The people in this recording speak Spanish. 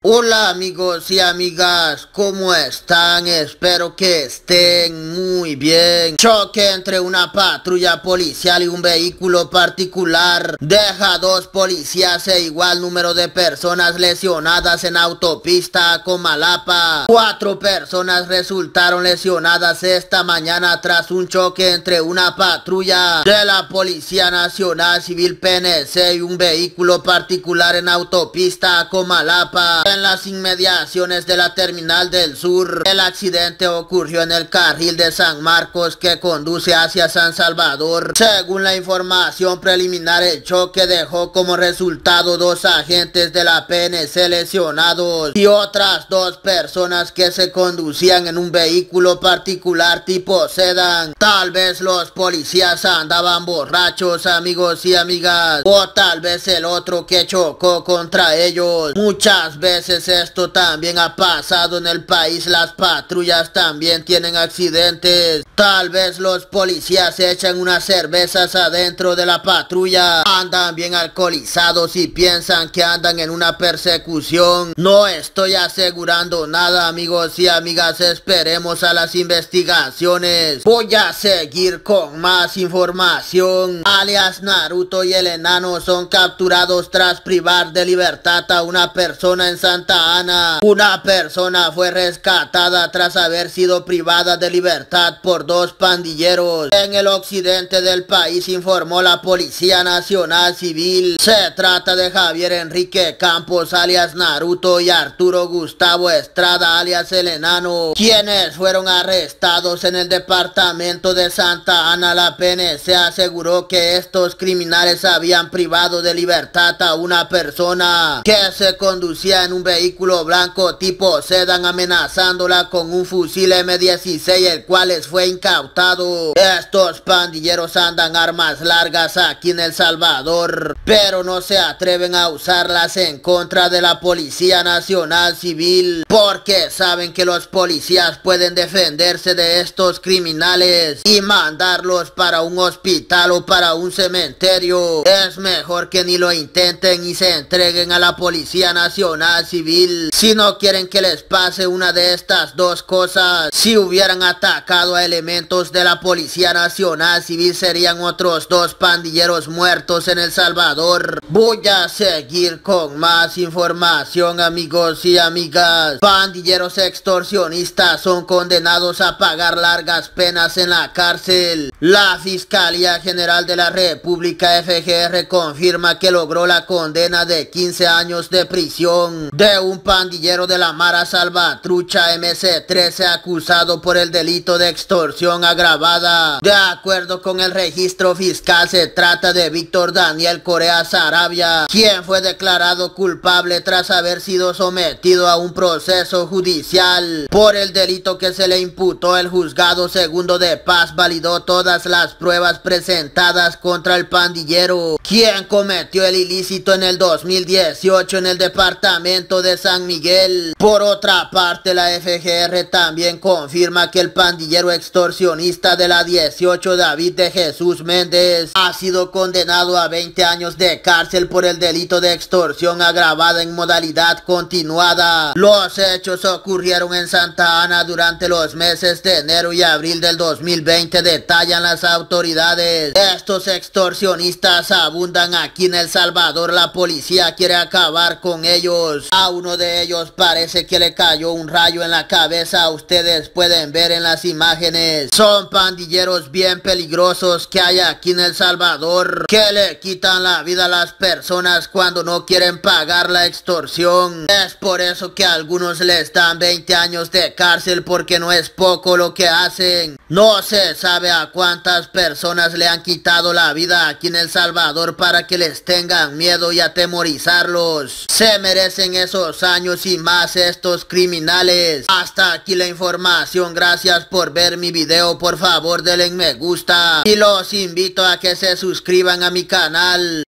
Hola amigos y amigas, ¿cómo están? Espero que estén muy bien. Choque entre una patrulla policial y un vehículo particular deja 2 policías e igual número de personas lesionadas en autopista a Comalapa. 4 personas resultaron lesionadas esta mañana tras un choque entre una patrulla de la Policía Nacional Civil PNC y un vehículo particular en autopista a Comalapa, en las inmediaciones de la Terminal del Sur. El accidente ocurrió en el carril de San Marcos que conduce hacia San Salvador. Según la información preliminar, el choque dejó como resultado 2 agentes de la PNC lesionados y otras 2 personas que se conducían en un vehículo particular tipo sedán. Tal vez los policías andaban borrachos, amigos y amigas, o tal vez el otro que chocó contra ellos. Muchas veces esto también ha pasado en el país, las patrullas también tienen accidentes. Tal vez los policías echan unas cervezas adentro de la patrulla, andan bien alcoholizados y piensan que andan en una persecución. No estoy asegurando nada, amigos y amigas, esperemos a las investigaciones. Voy a seguir con más información. Alias Naruto y el enano son capturados tras privar de libertad a una persona en Santa Ana. Una persona fue rescatada tras haber sido privada de libertad por 2 pandilleros en el occidente del país, informó la Policía Nacional Civil. Se trata de Javier Enrique Campos alias Naruto y Arturo Gustavo Estrada alias el enano, quienes fueron arrestados en el departamento de Santa Ana. La PNC aseguró que estos criminales habían privado de libertad a una persona que se conducía en un vehículo blanco tipo sedán, amenazándola con un fusil M16, el cual les fue incautado. Estos pandilleros andan armas largas aquí en El Salvador, pero no se atreven a usarlas en contra de la Policía Nacional Civil, porque saben que los policías pueden defenderse de estos criminales y mandarlos para un hospital o para un cementerio. Es mejor que ni lo intenten y se entreguen a la Policía Nacional Civil si no quieren que les pase una de estas 2 cosas. Si hubieran atacado a elementos de la Policía Nacional Civil, serían otros 2 pandilleros muertos en El Salvador. Voy a seguir con más información, amigos y amigas. Pandilleros extorsionistas son condenados a pagar largas penas en la cárcel. La Fiscalía General de la República FGR confirma que logró la condena de 15 años de prisión de un pandillero de la Mara Salvatrucha MC13 acusado por el delito de extorsión agravada. De acuerdo con el registro fiscal, se trata de Víctor Daniel Correa Sarabia, quien fue declarado culpable tras haber sido sometido a un proceso judicial por el delito que se le imputó. El juzgado segundo de paz validó todas las pruebas presentadas contra el pandillero, quien cometió el ilícito en el 2018 en el departamento de San Miguel. Por otra parte, la FGR también confirma que el pandillero extorsionista de la 18, David de Jesús Méndez, ha sido condenado a 20 años de cárcel por el delito de extorsión agravada en modalidad continuada. Los hechos ocurrieron en Santa Ana durante los meses de enero y abril del 2020, detallan las autoridades. Estos extorsionistas abundan aquí en El Salvador. La policía quiere acabar con ellos. A uno de ellos parece que le cayó un rayo en la cabeza. Ustedes pueden ver en las imágenes. Son pandilleros bien peligrosos que hay aquí en El Salvador, que le quitan la vida a las personas cuando no quieren pagar la extorsión. Es por eso que a algunos les dan 20 años de cárcel, porque no es poco lo que hacen. No se sabe a cuántas personas le han quitado la vida aquí en El Salvador para que les tengan miedo y atemorizarlos. Se merecen esos años y más estos criminales. Hasta aquí la información. Gracias por ver mi video. Por favor denle me gusta y los invito a que se suscriban a mi canal.